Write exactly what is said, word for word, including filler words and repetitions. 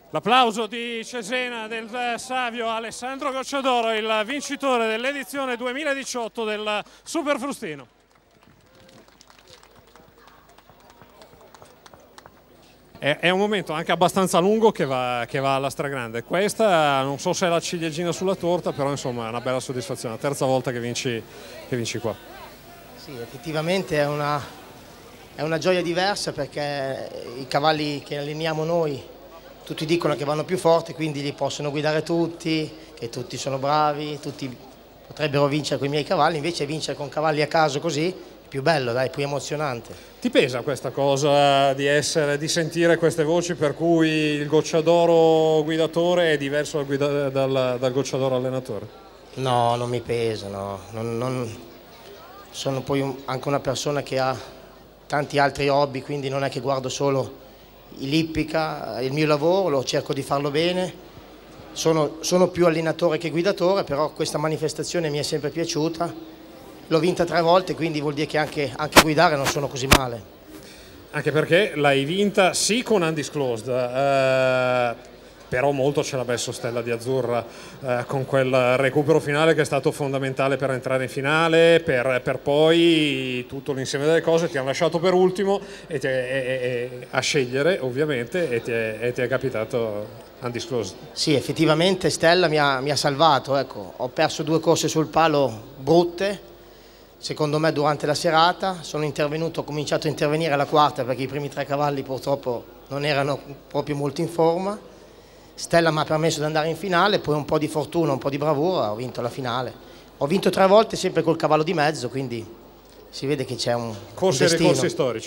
L'applauso di Cesena del Savio Alessandro Gocciadoro, il vincitore dell'edizione duemiladiciotto del Super Frustino. È un momento anche abbastanza lungo che va, che va alla stragrande. Questa non so se è la ciliegina sulla torta, però insomma è una bella soddisfazione. La terza volta che vinci, che vinci qua. Sì, effettivamente è una, è una gioia diversa, perché i cavalli che alleniamo noi tutti dicono che vanno più forti, quindi li possono guidare tutti, che tutti sono bravi, tutti potrebbero vincere con i miei cavalli. Invece vincere con cavalli a caso così è più bello, dai, più emozionante. Ti pesa questa cosa di, essere, di sentire queste voci per cui il Gocciadoro guidatore è diverso dal, guida, dal, dal Gocciadoro allenatore? No, non mi pesa, no. Non, non... Sono poi anche una persona che ha tanti altri hobby, quindi non è che guardo solo l'ippica, il mio lavoro, lo cerco di farlo bene. Sono, sono più allenatore che guidatore, però questa manifestazione mi è sempre piaciuta. L'ho vinta tre volte, quindi vuol dire che anche, anche guidare non sono così male. Anche perché l'hai vinta sì con Undisclosed, eh, però molto ce l'ha messo Stella di Azzurra eh, con quel recupero finale che è stato fondamentale per entrare in finale, per, per poi tutto l'insieme delle cose ti hanno lasciato per ultimo e ti è, e, e, a scegliere ovviamente, e ti è, e ti è capitato Undisclosed. Sì, effettivamente Stella mi ha, mi ha salvato, ecco. Ho perso due corse sul palo brutte, secondo me, durante la serata. Sono intervenuto, ho cominciato a intervenire alla quarta perché i primi tre cavalli purtroppo non erano proprio molto in forma. Stella mi ha permesso di andare in finale, poi un po' di fortuna, un po' di bravura, ho vinto la finale. Ho vinto tre volte sempre col cavallo di mezzo, quindi si vede che c'è un, corsi un destino. e ricorsi storici.